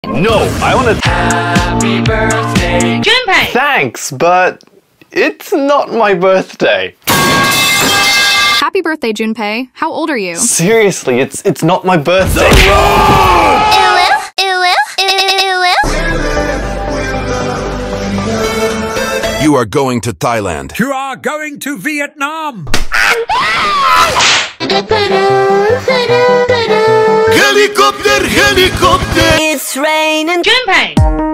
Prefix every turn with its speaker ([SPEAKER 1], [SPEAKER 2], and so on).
[SPEAKER 1] No, I want to...
[SPEAKER 2] Happy birthday, Junpei!
[SPEAKER 1] Thanks, but it's not my birthday.
[SPEAKER 3] Happy birthday, Junpei. How old are you?
[SPEAKER 1] Seriously, it's not my birthday.
[SPEAKER 4] You are going to Thailand.
[SPEAKER 5] You are going to Vietnam.
[SPEAKER 4] Helicopter, helicopter.
[SPEAKER 2] It's raining, Junpei!